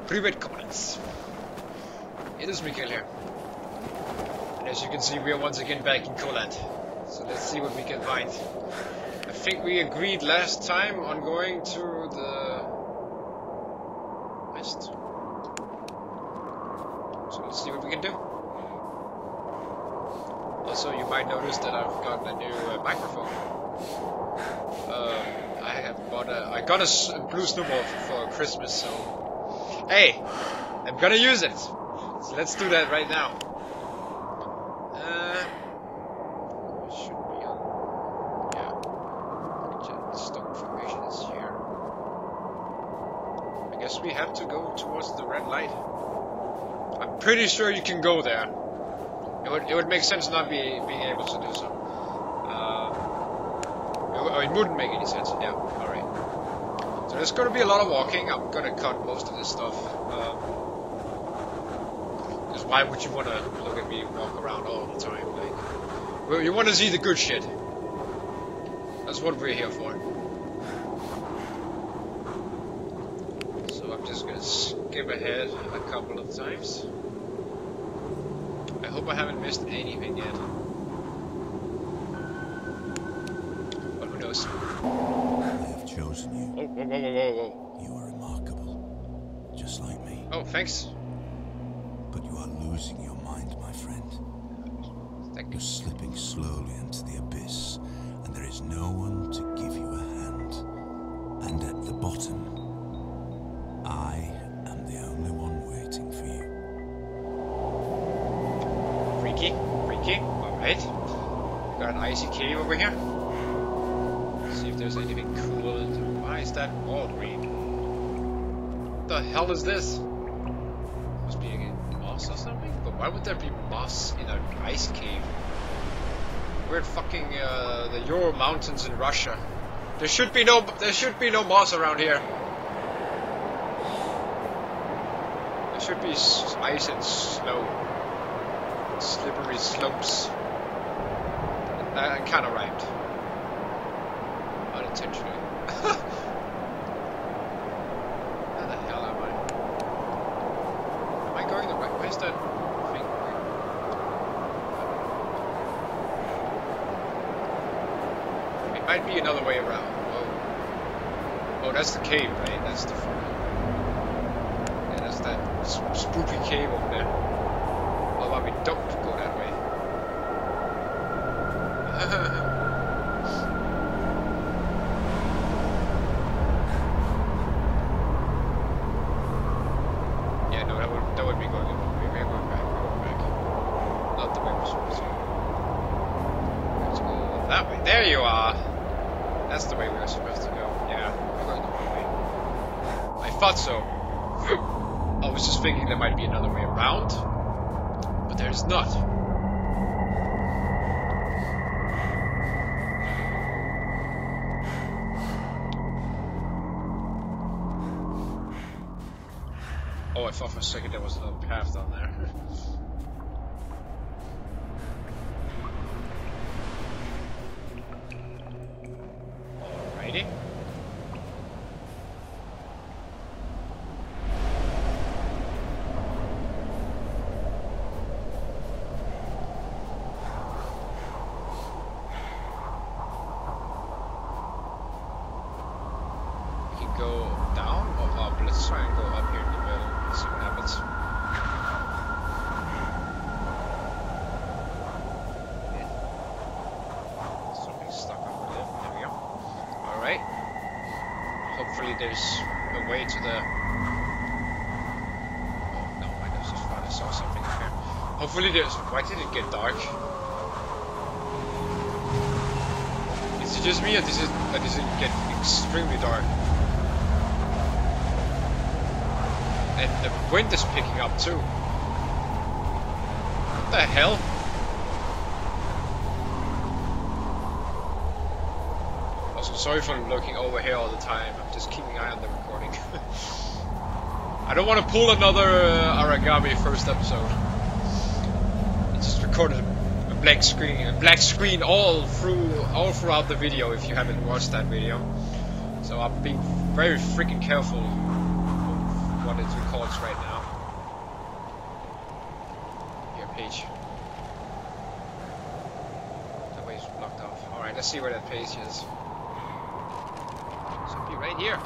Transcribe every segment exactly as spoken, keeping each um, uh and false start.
Привет, comrades. It is Mikhail here. And as you can see, we are once again back in KHOLAT. So let's see what we can find. I think we agreed last time on going to the west. So let's see what we can do. Also, you might notice that I've got a new uh, microphone. Uh, I have bought a, I got a blue snowball for Christmas, so hey, I'm gonna use it. So let's do that right now. Uh, should be on. Yeah, stone formation is here. I guess we have to go towards the red light. I'm pretty sure you can go there. It would, it would make sense not be, being able to do so. Uh, it, it wouldn't make any sense. Yeah, alright. So there's going to be a lot of walking. I'm going to cut most of this stuff. Because um, why would you want to look at me walk around all the time? Like, well, you want to see the good shit. That's what we're here for. So I'm just going to skip ahead a couple of times. I hope I haven't missed anything yet. But who knows? I have chosen you. Oh, whoa, whoa, whoa, whoa, whoa. You are remarkable, just like me. Oh, thanks. But you are losing your mind, my friend. Thank You're you. slipping slowly into the abyss, and there is no one to give you a hand. And at the bottom, I am the only one waiting for you. Freaky, freaky. Alright. Got an icy cave over here. Let's see if there's anything cool. Why is that wall green? What the hell is this? Must be a moss or something? But why would there be moss in an ice cave? We're at fucking uh, the Ural Mountains in Russia. There should be no there should be no moss around here. There should be ice and snow. Slippery slopes. That kind of rhymed. Unintentionally. Where the hell am I? Am I going the right way? Where's that thing? It might be another way around. Oh, oh, that's the cave, right? That's the. Yeah, that's that spooky cave over there. Oh, well, we don't go that way. Yeah, no, that would that would be going the wrong way. We're going back. We're going back. Not the way we're supposed to. Let's go that way. There you are. That's the way we were supposed to go. Yeah, we're going the wrong way. I thought so. I was just thinking there might be another way around. But there's not. Oh, I thought for a second there was another path down there. Alrighty. Go down or up? Let's try and go up here in the middle and see what happens. Yeah. Something stuck on the lip. There we go. Alright. Hopefully there's a way to the... Oh no, I just thought I saw something up here. Hopefully there's... Why did it get dark? Is it just me or does it, or does it get extremely dark? And the wind is picking up too. What the hell? Also, sorry for looking over here all the time. I'm just keeping an eye on the recording. I don't want to pull another uh, Aragami first episode. I just recorded a black screen, a black screen all through, all throughout the video. If you haven't watched that video, so I'm being very freaking careful. what it records right now. Here, page. That way is blocked off. Alright, let's see where that page is. Should be right here.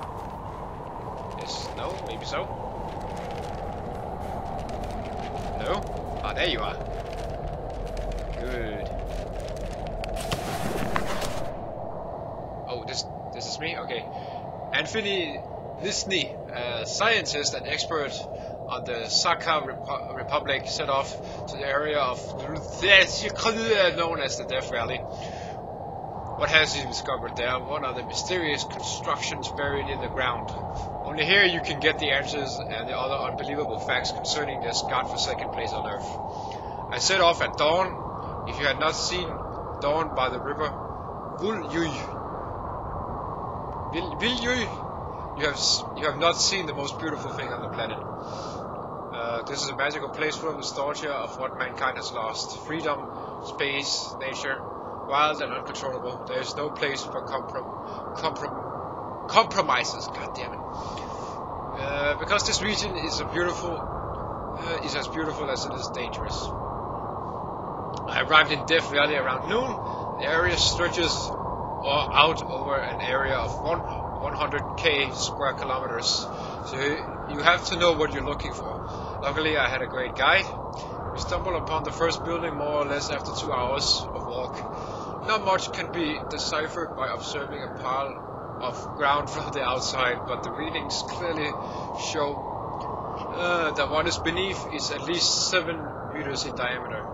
Yes, no, maybe so. No? Ah, there you are. Good. Oh, this this is me? Okay. Anthony Lisney, a scientist and expert on the Sakha Repu Republic, set off to the area of known as the Death Valley. What has he discovered there? What are the mysterious constructions buried in the ground? Only here you can get the answers and the other unbelievable facts concerning this godforsaken place on Earth. I set off at dawn. If you had not seen dawn by the river Vuljui, Vuljui, you have you have not seen the most beautiful thing on the planet. Uh, this is a magical place full of nostalgia of what mankind has lost: freedom, space, nature, wild and uncontrollable. There is no place for comprom comprom compromises. God damn it! Uh, because this region is a beautiful, uh, is as beautiful as it is dangerous. I arrived in Death Valley around noon. The area stretches out over an area of one hundred K square kilometers, so you have to know what you're looking for. Luckily, I had a great guide. We stumbled upon the first building more or less after two hours of walk. Not much can be deciphered by observing a pile of ground from the outside, but the readings clearly show uh, that what is beneath is at least seven meters in diameter.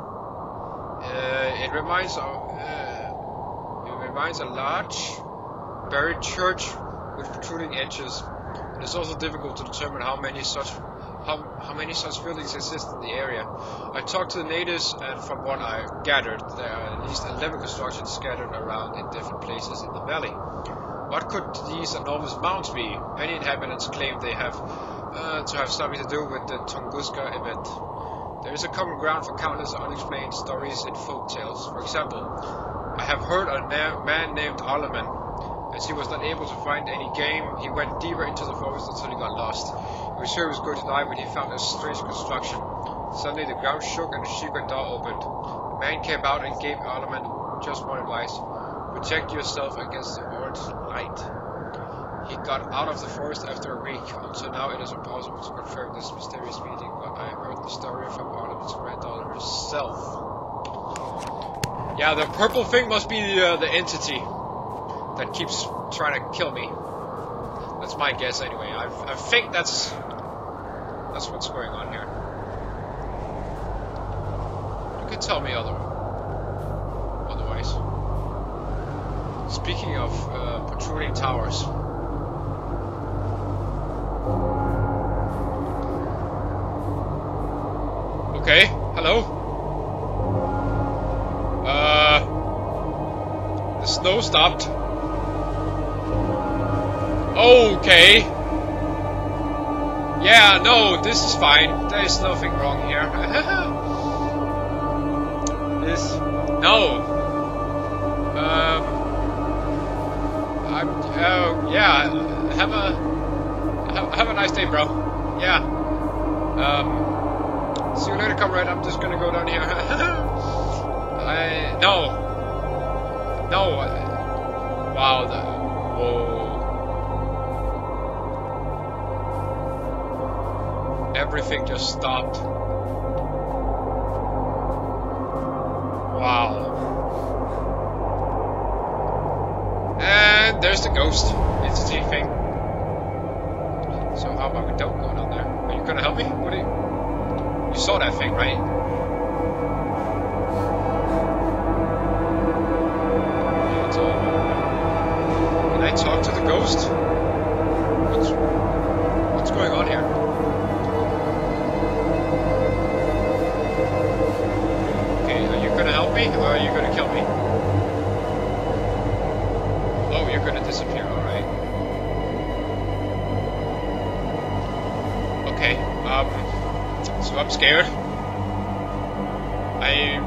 Uh, it reminds of, uh, it reminds a large buried church with protruding edges. It is also difficult to determine how many such how, how many such buildings exist in the area. I talked to the natives, and from what I gathered, there are at least eleven constructions scattered around in different places in the valley. What could these enormous mounds be? Many inhabitants claim they have uh, to have something to do with the Tunguska event. There is a common ground for countless unexplained stories and folk tales. For example, I have heard a na man named Arleman. As he was not able to find any game, he went deeper into the forest until he got lost. He was sure he was going to die when he found a strange construction. Suddenly the ground shook and a secret door opened. A man came out and gave Arleman just one advice: protect yourself against the orange light. He got out of the forest after a week. Until now it is impossible to confirm this mysterious meeting, but I heard the story from Arleman's granddaughter herself. Yeah, the purple thing must be the, uh, the entity that keeps trying to kill me. That's my guess anyway. I, I think that's that's what's going on here. You can tell me other otherwise. Speaking of uh, protruding towers. Okay, hello. Uh, the snow stopped. Okay. Yeah, no, this is fine. There is nothing wrong here. This, no. Um, I'm. Uh, yeah. Have a have, have a nice day, bro. Yeah. Um. See you later, comrade. I'm just gonna go down here. I no. No. Wow. The, whoa. Everything just stopped. Wow. And there's the ghost entity thing. So how about we don't go down there? Are you gonna help me? What do you... You saw that thing, right? Can I talk to the ghost? What's, what's going on here? Okay, are you gonna help me or are you gonna kill me? Oh, you're gonna disappear, alright. Okay, um... so I'm scared. I...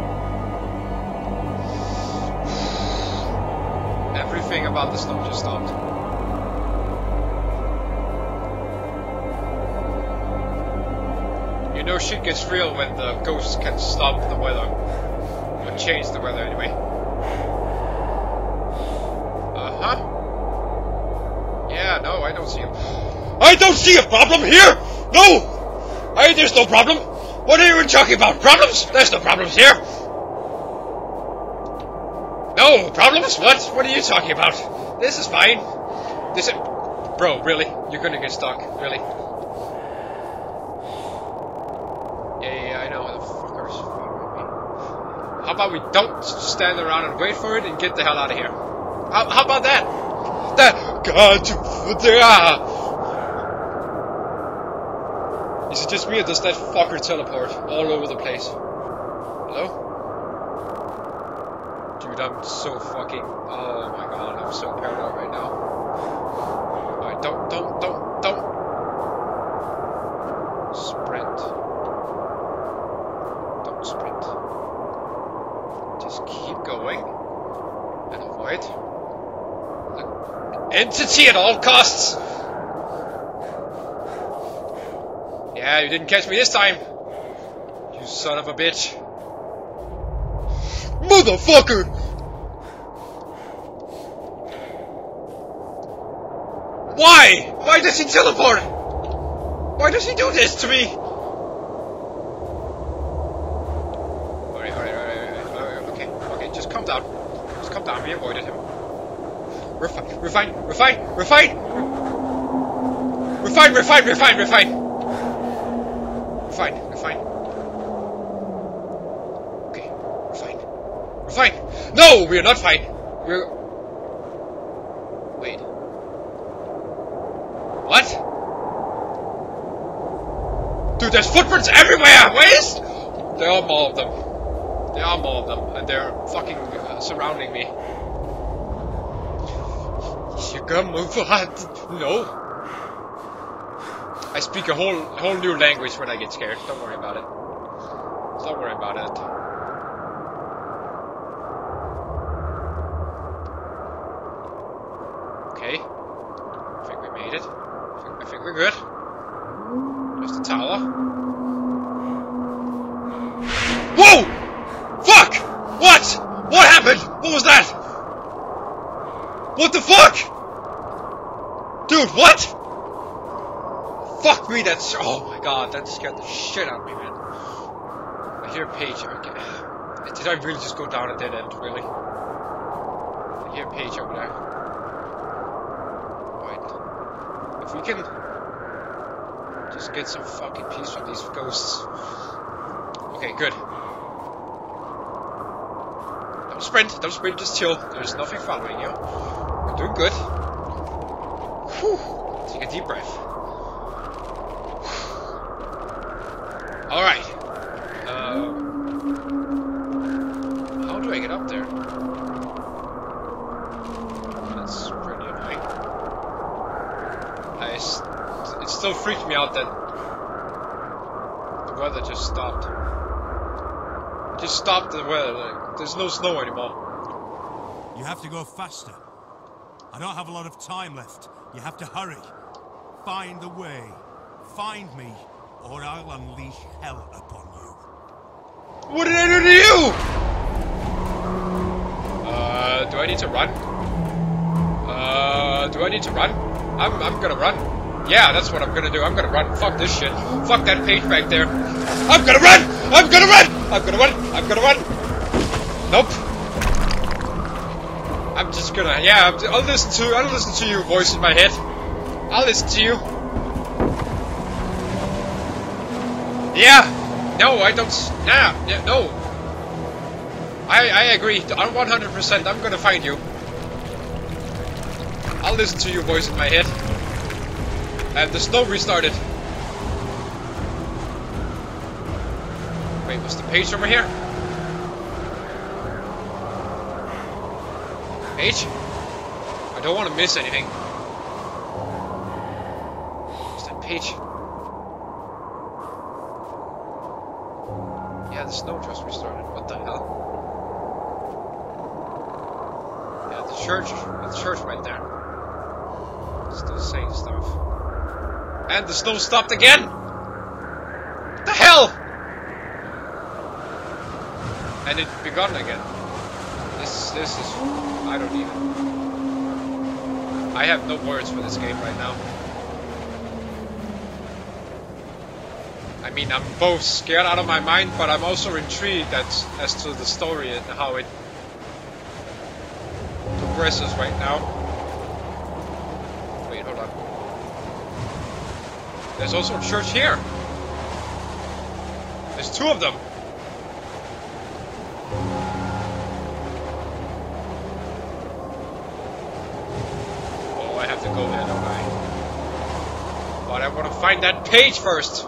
Everything about the snow just stopped. You know shit gets real when the ghosts can stop the weather. Or change the weather anyway. Uh-huh. Yeah, no, I don't see him. I don't see a problem here! No! I, there's no problem! What are you even talking about? Problems? There's no problems here! No problems? What? What are you talking about? This is fine. This is... Bro, really? You're gonna get stuck, really? Yeah, yeah, yeah, I know. The fuckers following me. How about we don't stand around and wait for it and get the hell out of here? How, how about that? That... God, ah. Is it just me or does that fucker teleport all over the place? Hello? Dude, I'm so fucking... Oh my god, I'm so paranoid right now. Alright, don't, don't, don't, don't! Sprint. Don't sprint. Just keep going. And avoid. The entity at all costs! Yeah, you didn't catch me this time! You son of a bitch! Motherfucker! Why? Why does he teleport? Why does he do this to me? Alright, alright, alright, alright, okay, okay, just calm down. Just calm down, we avoided him. We're fine, we're fine, we're fine, we're fine! We're fine, we're fine, we're fine, we're fine! We're fine, we're fine. Okay, we're fine. We're fine! No, we're not fine! We're... Wait. What? Dude, there's footprints everywhere! Where is... There are more of them. There are more of them, and they're fucking uh, surrounding me. You gonna move on? No. I speak a whole whole new language when I get scared. Don't worry about it. Don't worry about it. Okay. I think we made it. I think, I think we're good. There's the tower. Whoa! Fuck! What? What happened? What was that? What the fuck? Dude, what? Fuck me, that's... Oh my god, that scared the shit out of me, man. I hear a page. Okay. Did I really just go down a dead end, really? I hear a page over there. Right. If we can... just get some fucking peace from these ghosts. Okay, good. Don't sprint, don't sprint, just chill. There's nothing following you. You're doing good. Whew. Take a deep breath. Alright. Uh, how do I get up there? That's pretty annoying. I st it still freaked me out that the weather just stopped. It just stopped the weather. Like, there's no snow anymore. You have to go faster. I don't have a lot of time left. You have to hurry. Find a way. Find me, or I'll unleash hell upon you. What did I do to you? Uh, do I need to run? Uh, do I need to run? I'm, I'm gonna run. Yeah, that's what I'm gonna do. I'm gonna run. Fuck this shit. Fuck that page back there. I'm gonna run! I'm gonna run! I'm gonna run! I'm gonna run! Nope. I'm just gonna, yeah, I'll listen to, I'll listen to your voice in my head. I'll listen to you. Yeah. No, I don't, yeah, yeah, no. I, I agree, I'm one hundred percent, I'm gonna find you. I'll listen to your voice in my head. And the snow restarted. Wait, was the page over here? Page? I don't want to miss anything. What's that page? Yeah, the snow just restarted. What the hell? Yeah, the church, the church right there. Still saying stuff. And the snow stopped again! What the hell? And it begun again. This, this is... I don't even... I have no words for this game right now. I mean, I'm both scared out of my mind, but I'm also intrigued as, as to the story and how it progresses right now. Wait, hold on. There's also a church here. There's two of them. Oh, I have to go there, don't I? But I want to find that page first.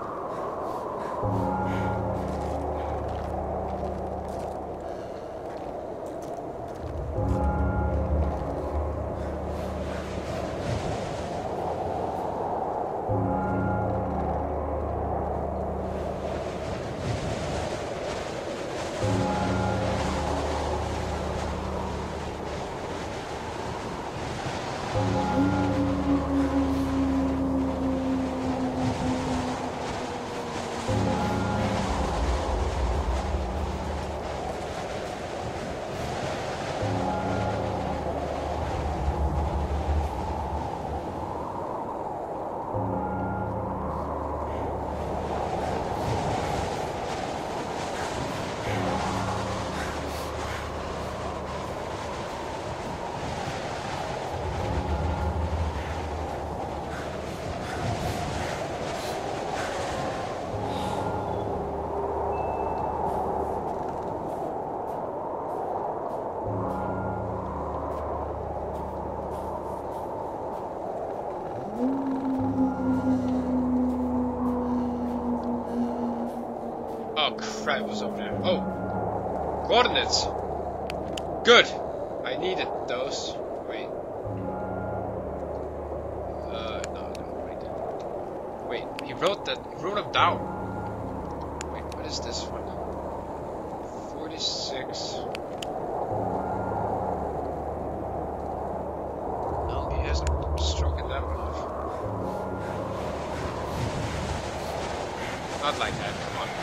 Oh crap, it was over there. Oh! Coordinates! Good! I needed those. Wait. Uh, no, no, wait. Wait, he wrote that, he wrote them down. Wait, what is this one? forty-six. No, he hasn't struck that one off. Not like that, come on.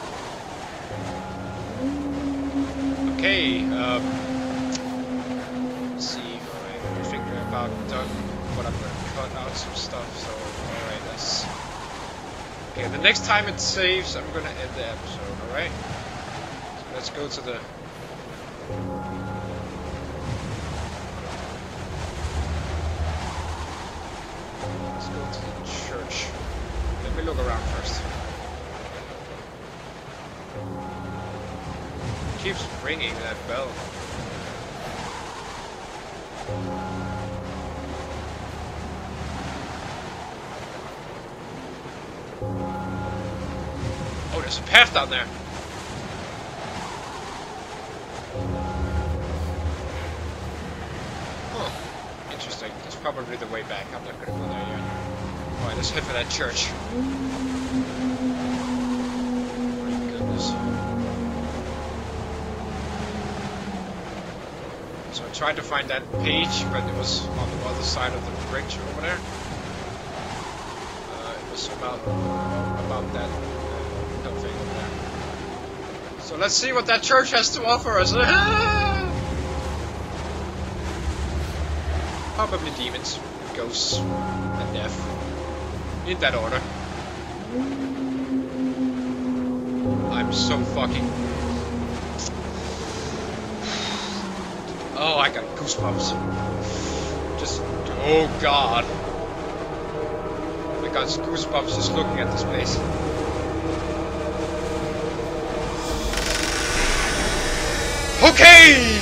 Okay, um, let's see, I'm figuring about done, but I'm gonna cut out some stuff, so, alright, let's, okay, the next time it saves, I'm gonna end the episode, alright? So let's go to the, let's go to the church. Let me look around first. Keeps ringing that bell. Oh, there's a path down there. Huh. Interesting. That's probably the way back. I'm not gonna go there yet. Alright, let's head for that church. My goodness. So I tried to find that page, but it was on the other side of the bridge over there. Uh, it was about about that uh, thing over there. So let's see what that church has to offer us. Probably demons, ghosts, and death. In that order. I'm so fucking... Oh, I got goosebumps. Just, oh god. I got goosebumps just looking at this place. Okay!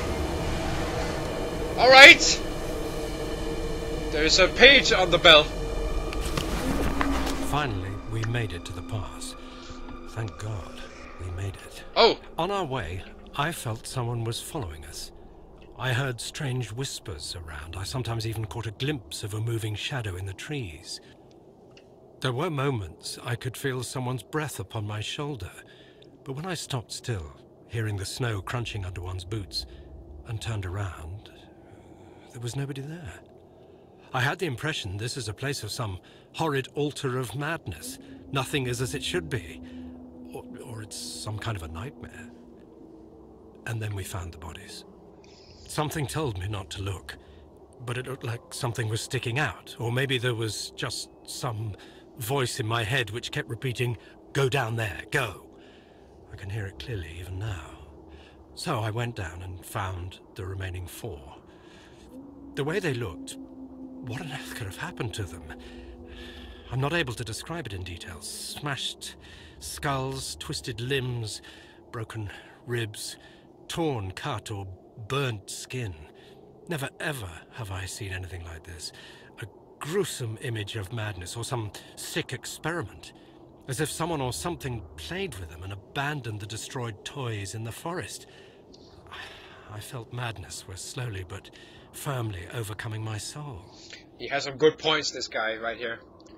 Alright! There's a page on the bell. Finally, we made it to the pass. Thank God, we made it. Oh! On our way, I felt someone was following us. I heard strange whispers around. I sometimes even caught a glimpse of a moving shadow in the trees. There were moments I could feel someone's breath upon my shoulder, but when I stopped still, hearing the snow crunching under one's boots, and turned around, there was nobody there. I had the impression this is a place of some horrid altar of madness, Nothing is as it should be. Or, or it's some kind of a nightmare. And then we found the bodies. Something told me not to look, but it looked like something was sticking out. Or maybe there was just some voice in my head which kept repeating, "Go down there, go." I can hear it clearly even now. So I went down and found the remaining four. The way they looked, what on earth could have happened to them? I'm not able to describe it in detail. Smashed skulls, twisted limbs, broken ribs, torn, cut, or burnt skin. Never ever have I seen anything like this. A gruesome image of madness or some sick experiment. As if someone or something played with them and abandoned the destroyed toys in the forest. I felt madness was slowly but firmly overcoming my soul. He has some good points, this guy right here.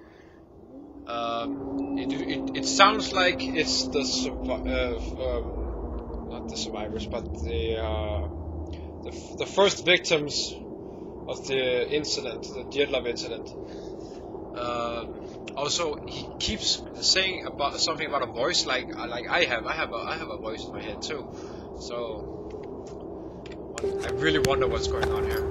Um, it, it, it sounds like it's the uh, um, not the survivors, but the, uh, the the first victims of the incident, the Dietlov incident. Uh, also, he keeps saying about something about a voice, like like I have. I have a I have a voice in my head too. So I really wonder what's going on here.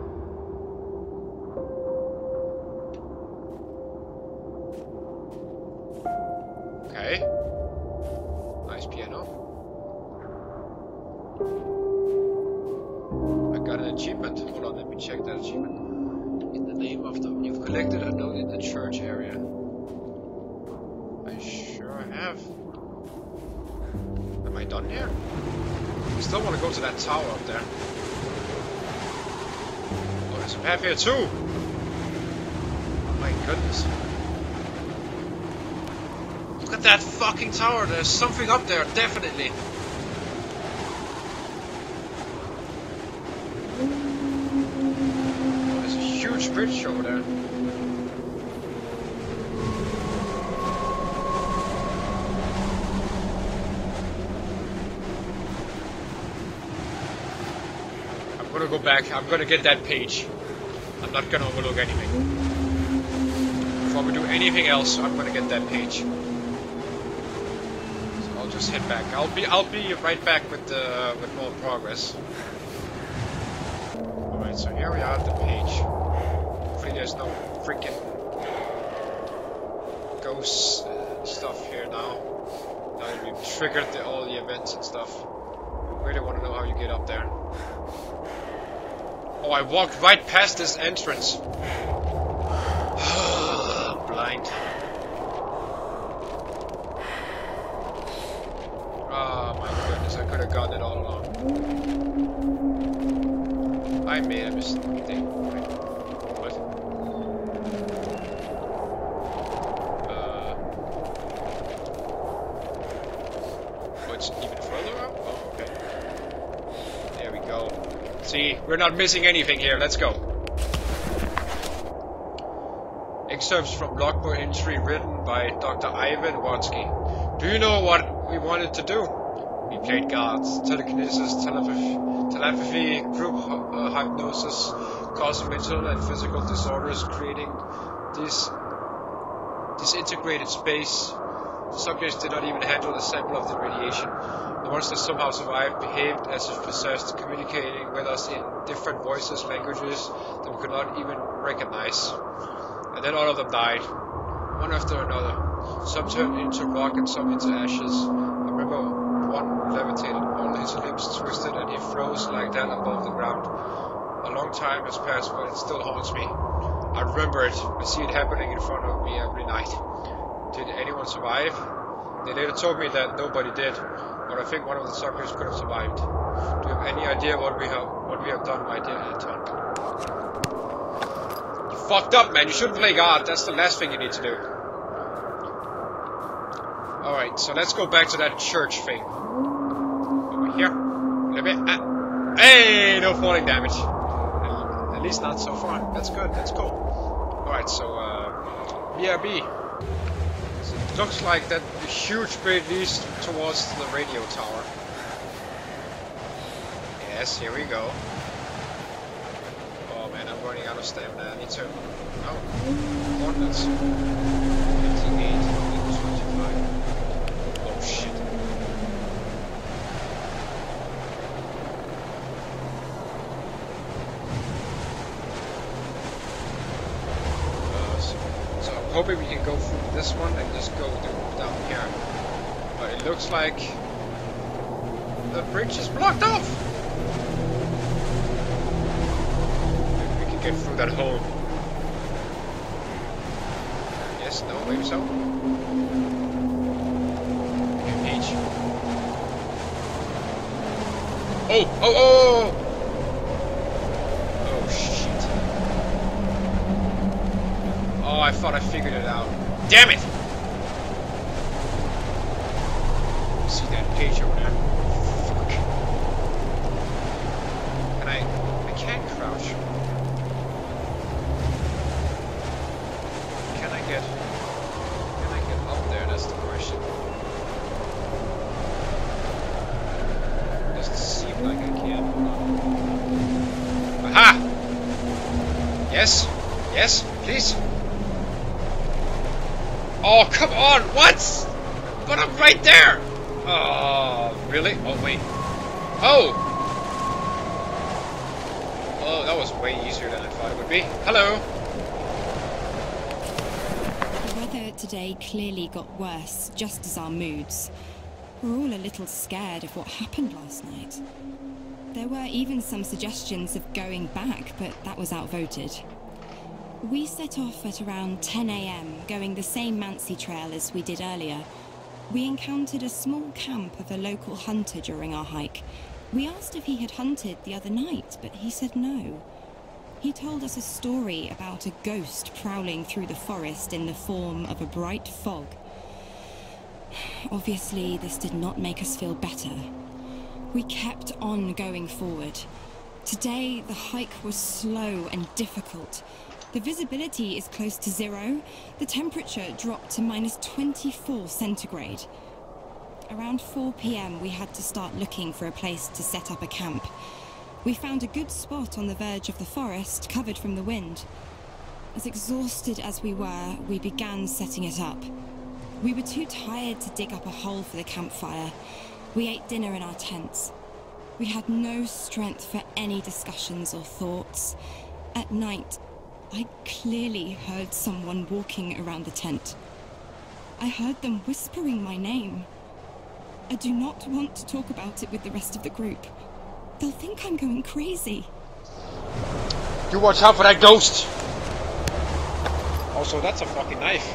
Okay. Nice piano. I got an achievement. Hold on, let me check that achievement. In the name of the... You've collected a note in the church area. I sure have. Am I done here? I still want to go to that tower up there. Oh, there's a path here too! Oh my goodness. Look at that fucking tower, there's something up there, definitely. Oh, there's a huge bridge over there. I'm gonna go back, I'm gonna get that page. I'm not gonna overlook anything. Before we do anything else, I'm gonna get that page. I'll just head back. I'll be I'll be right back with the with more progress. Alright, so here we are at the page. Hopefully there's no freaking ghost uh, stuff here now. Now that we've triggered the, all the events and stuff. I really want to know how you get up there. Oh, I walked right past this entrance. I'm blind. Oh my goodness, I could have gotten it all along. I made a mistake. Wait, what? Uh, oh, it's even further up? Oh, okay. There we go. See, we're not missing anything here. Let's go. Excerpts from logbook entry written by Doctor Ivan Watsky. Do you know what we wanted to do? We played guards, telekinesis, telepathy, telepathy group uh, hypnosis, causing mental and physical disorders, creating this disintegrated space. The subjects did not even handle a sample of the radiation. The monsters somehow survived, behaved as if possessed, communicating with us in different voices, languages that we could not even recognize. And then all of them died, one after another. Some turned into rock and some into ashes. I remember one levitated, all his limbs twisted, and he froze like that above the ground. A long time has passed, but it still haunts me. I remember it. I see it happening in front of me every night. Did anyone survive? They later told me that nobody did, but I think one of the suckers could have survived. Do you have any idea what we have what we have done, my dear Anton? You fucked up, man. You shouldn't play God. That's the last thing you need to do. Alright, so let's go back to that church thing. Over here. Let me, ah. Hey, no falling damage. At least not so far. That's good, that's cool. Alright, so, uh, B R B. So it looks like that huge bridge leads towards the radio tower. Yes, here we go. Oh man, I'm running out of stamina. I need to... Oh, coordinates. fifty-eight. hoping we can go through this one and just go down here. But it looks like the bridge is blocked off. Maybe we can get through that hole. Yes, no, maybe so. Okay, Peach. Oh, oh, oh! Oh, shit. Oh, I thought I figured it out. Damn it! See that page over there? Fuck. Can I... I can't crouch. Can I get... Can I get up there? That's the question. Doesn't seem like I can. Aha! Yes? Yes? Please? Oh, come on! What? But I'm right there! Oh, really? Oh, wait. Oh! Oh, that was way easier than I thought it would be. Hello! The weather today clearly got worse, just as our moods. We're all a little scared of what happened last night. There were even some suggestions of going back, but that was outvoted. We set off at around ten A M, going the same Mansi trail as we did earlier. We encountered a small camp of a local hunter during our hike. We asked if he had hunted the other night, but he said no. He told us a story about a ghost prowling through the forest in the form of a bright fog. Obviously, this did not make us feel better. We kept on going forward. Today, the hike was slow and difficult. The visibility is close to zero. The temperature dropped to minus twenty-four centigrade. Around four P M we had to start looking for a place to set up a camp. We found a good spot on the verge of the forest, covered from the wind. As exhausted as we were, we began setting it up. We were too tired to dig up a hole for the campfire. We ate dinner in our tents. We had no strength for any discussions or thoughts. At night, I clearly heard someone walking around the tent. I heard them whispering my name. I do not want to talk about it with the rest of the group. They'll think I'm going crazy. You watch out for that ghost! Also, that's a fucking knife.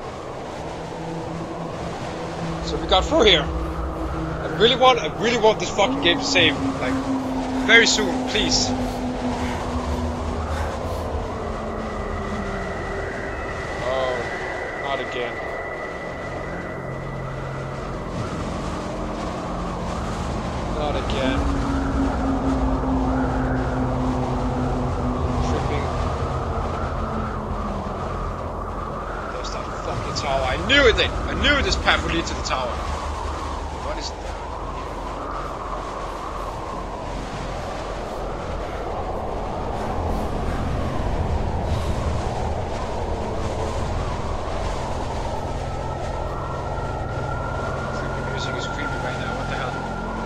So we got through here. I really want, I really want this fucking game to save, like, very soon, please. Oh, not again. Not again. Tripping. There's that fucking tower. I knew it! I knew this path would lead to the tower. What is that? Creepy music is creepy right now. What the hell?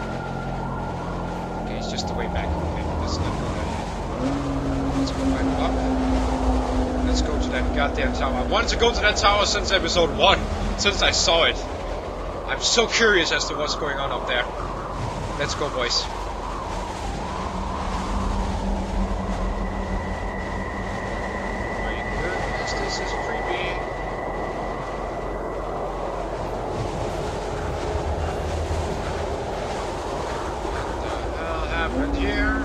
Okay, it's just the way back. Okay, let's not go there. Let's go back up. Let's go to that goddamn tower. I wanted to go to that tower since episode one. Since I saw it. I'm so curious as to what's going on up there. Let's go, boys. My goodness, this is creepy. What the hell happened here?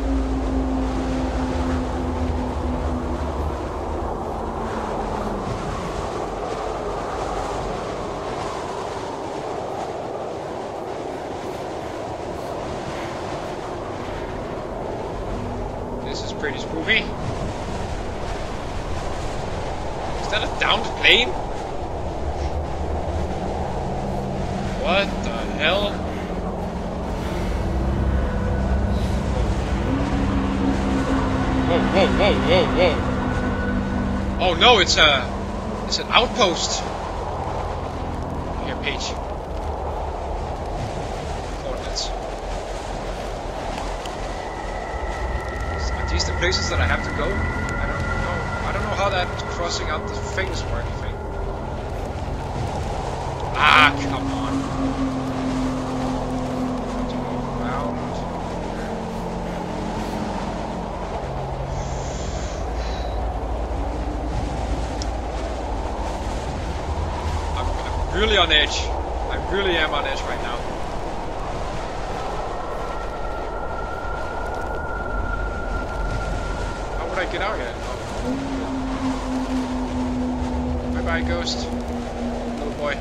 Pretty spooky. Is that a downed plane? What the hell? Whoa, whoa, whoa, whoa, whoa. Oh no, it's a it's an outpost. Here, Paige. Coordinates. Are these the places that I have to go? I don't know. I don't know how that crossing out the things work. really on edge. I really am on edge right now. How would I get out here? Oh. Bye bye, ghost. Little boy.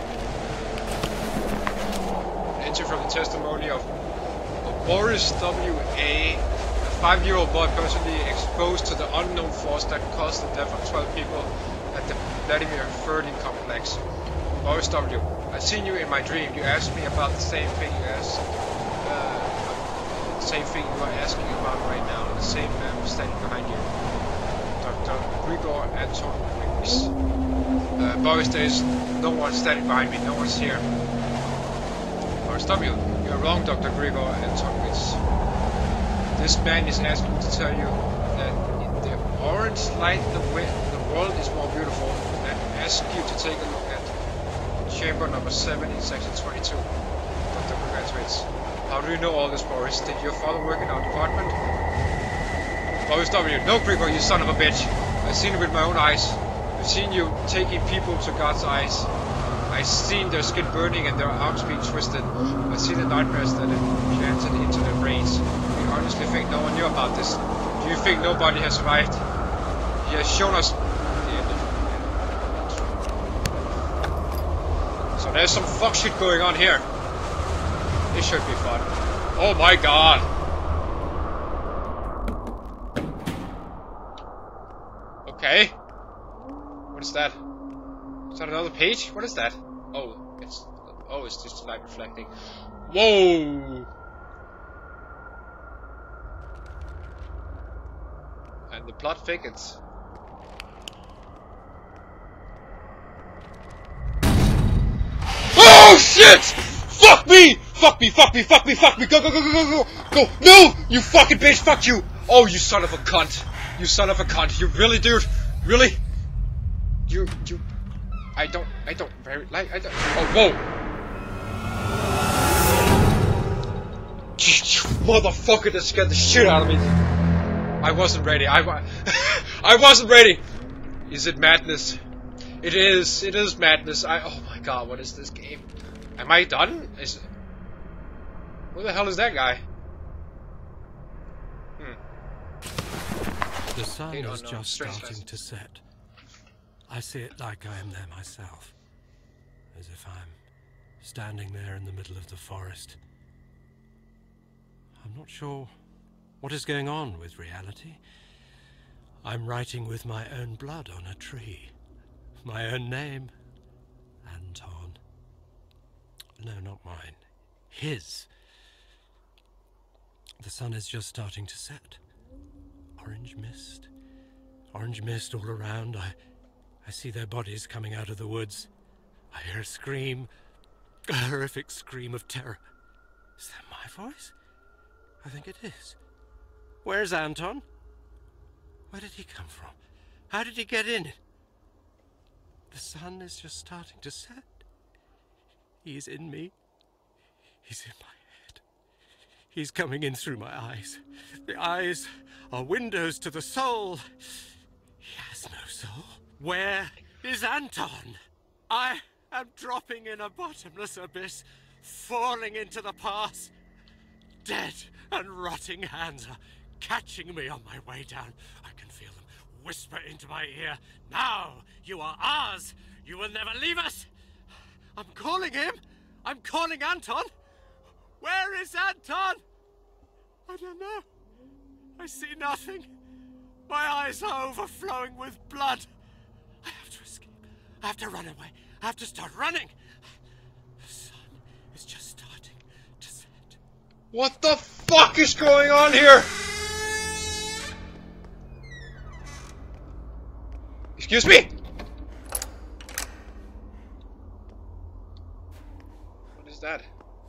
Enter from the testimony of, of Boris W A, a five-year-old boy personally exposed to the unknown force that caused the death of twelve people at the Vladimir thirteen complex. Boris W, I've seen you in my dream. You asked me about the same thing you asked, uh, the same thing you are asking about right now. The same man standing behind you, Doctor Grigor Anton Griggs. Uh, Boris, there is no one standing behind me. No one's here. Boris W, you're wrong, Doctor Grigor Anton Griggs. This man is asking me to tell you that in the orange light, the, way, the world is more beautiful, and ask you to take a look at chamber number seven in section twenty-two. Doctor Grigor, how do you know all this, Boris? Did your father work in our department? Boris W, no, Grigor, you son of a bitch. I've seen it with my own eyes. I've seen you taking people to God's eyes. I've seen their skin burning and their arms being twisted. I've seen the nightmares that implanted into their brains. We honestly think no one knew about this. Do you think nobody has survived? He has shown us... So there's some fuck shit going on here. This should be fun. Oh my god! Okay. What is that? Is that another page? What is that? Oh, it's oh, it's just light reflecting. Whoa! And the plot thickens. Oh shit! Fuck me! Fuck me! Fuck me! Fuck me! Fuck me! Go! Go! Go! Go! Go! Go! Go! No! You fucking bitch! Fuck you! Oh, you son of a cunt! You son of a cunt! You really, dude? Really? You, you, I don't, I don't very like, I don't, oh, whoa! You motherfucker, that scared the shit out of me! I wasn't ready, I, wa I wasn't ready! Is it madness? It is, it is madness, I, oh my god, what is this game? Am I done? Is it, who the hell is that guy? Hmm. The sun Hey, is no, no, just stress starting lessons. to set. I see it like I am there myself, as if I'm standing there in the middle of the forest. I'm not sure what is going on with reality. I'm writing with my own blood on a tree. My own name, Anton. No, not mine. His. The sun is just starting to set. Orange mist. Orange mist all around. I... I see their bodies coming out of the woods. I hear a scream, a horrific scream of terror. Is that my voice? I think it is. Where's Anton? Where did he come from? How did he get in? The sun is just starting to set. He's in me. He's in my head. He's coming in through my eyes. The eyes are windows to the soul. He has no soul. Where is Anton? I am dropping in a bottomless abyss, falling into the past. Dead and rotting hands are catching me on my way down. I can feel them whisper into my ear. Now you are ours. You will never leave us. I'm calling him. I'm calling Anton. Where is Anton? I don't know. I see nothing. My eyes are overflowing with blood. I have to escape. I have to run away. I have to start running. The sun is just starting to set. What the fuck is going on here? Excuse me? What is that?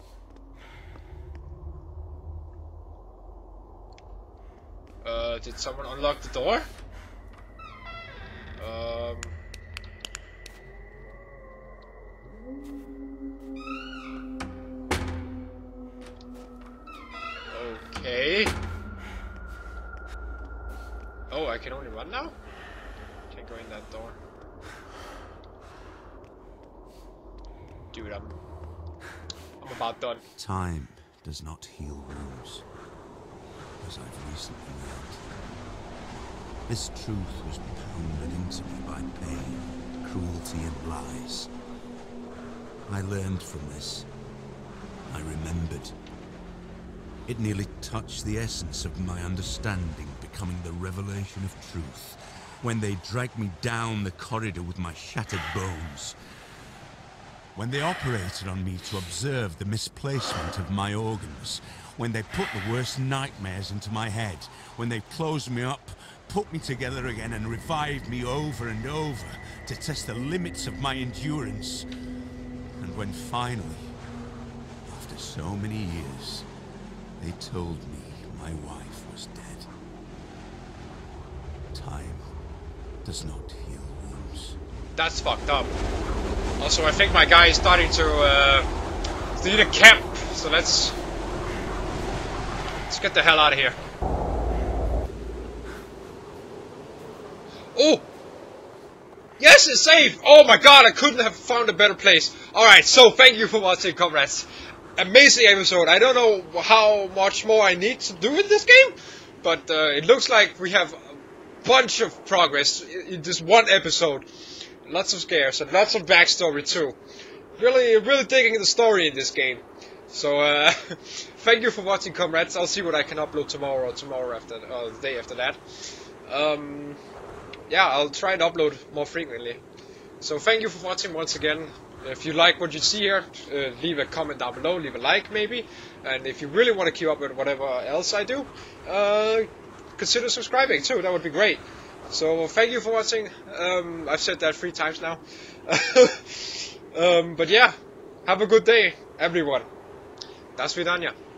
Uh, did someone unlock the door? Um... Okay. Oh, I can only run now? Can't go in that door. Dude, I'm, I'm about done. Time does not heal wounds, as I've recently learned. This truth was pounded into me by pain, cruelty, and lies. I learned from this. I remembered. It nearly touched the essence of my understanding, becoming the revelation of truth, when they dragged me down the corridor with my shattered bones. When they operated on me to observe the misplacement of my organs, when they put the worst nightmares into my head, when they closed me up, put me together again and revived me over and over to test the limits of my endurance. And when finally, after so many years, they told me my wife was dead. Time does not heal wounds. That's fucked up. Also, I think my guy is starting to uh, need a camp, so let's let's get the hell out of here. Oh! Yes, it's safe! Oh my god, I couldn't have found a better place. Alright, so thank you for watching, comrades. Amazing episode. I don't know how much more I need to do in this game, but uh, it looks like we have a bunch of progress in this one episode. Lots of scares and lots of backstory too. Really, really digging the story in this game. So, uh, thank you for watching, comrades. I'll see what I can upload tomorrow or tomorrow after, or the day after that. Um, yeah, I'll try and upload more frequently. So, thank you for watching once again. If you like what you see here, uh, leave a comment down below, leave a like maybe. And if you really want to keep up with whatever else I do, uh, consider subscribing too. That would be great. So, thank you for watching. Um, I've said that three times now. um, but yeah, have a good day, everyone. Das vidanya.